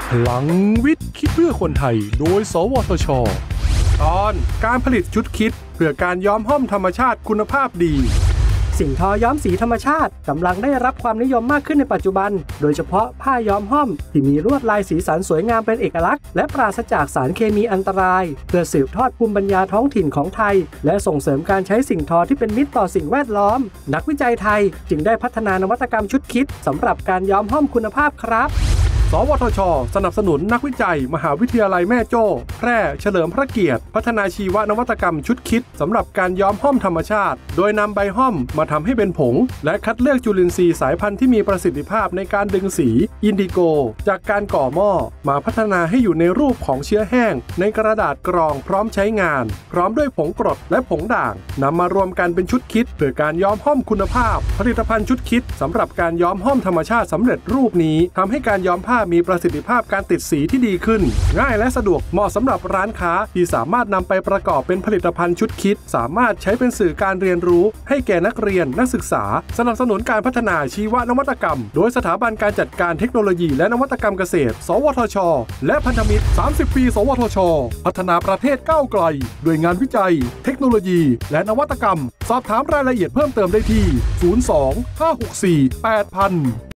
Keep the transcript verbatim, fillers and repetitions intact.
พลังวิทย์คิดเพื่อคนไทยโดยสวทช.ตอนการผลิตชุดคิดเพื่อการย้อมห้อมธรรมชาติคุณภาพดีสิ่งทอย้อมสีธรรมชาติกำลังได้รับความนิยมมากขึ้นในปัจจุบันโดยเฉพาะผ้าย้อมห้อมที่มีลวดลายสีสันสวยงามเป็นเอกลักษณ์และปราศจากสารเคมีอันตรายเพื่อสืบทอดภูมิปัญญาท้องถิ่นของไทยและส่งเสริมการใช้สิ่งทอที่เป็นมิตรต่อสิ่งแวดล้อมนักวิจัยไทยจึงได้พัฒนานวัตกรรมชุดคิดสำหรับการย้อมห้อมคุณภาพครับสวทช.สนับสนุนนักวิจัยมหาวิทยาลัยแม่โจ้แพร่เฉลิมพระเกียรติพัฒนาชีวนวัตกรรมชุดคิดสำหรับการย้อมห้อมธรรมชาติโดยนำใบห้อมมาทำให้เป็นผงและคัดเลือกจุลินทรีย์สายพันธุ์ที่มีประสิทธิภาพในการดึงสีอินดิโกจากการก่อหม้อมาพัฒนาให้อยู่ในรูปของเชื้อแห้งในกระดาษกรองพร้อมใช้งานพร้อมด้วยผงกรดและผงด่างนำมารวมกันเป็นชุดคิดเพื่อการย้อมห้อมคุณภาพผลิตภัณฑ์ชุดคิดสำหรับการย้อมห้อมธรรมชาติสำเร็จรูปนี้ทำให้การย้อมผ้ามีประสิทธิภาพการติดสีที่ดีขึ้นง่ายและสะดวกเหมาะสำหรับร้านค้าที่สามารถนำไปประกอบเป็นผลิตภัณฑ์ชุดคิดสามารถใช้เป็นสื่อการเรียนรู้ให้แก่นักเรียนนักศึกษาสนับสนุนการพัฒนาชีวนวัตกรรมโดยสถาบันการจัดการเทคโนโลยีและนวัตกรรมเกษตรสวทช.และพันธมิตรสามสิบปีสวทช.พัฒนาประเทศก้าวไกลด้วยงานวิจัยเทคโนโลยีและนวัตกรรมสอบถามรายละเอียดเพิ่มเติมได้ที่ศูนย์ สอง ห้า หก สี่ แปด ศูนย์ ศูนย์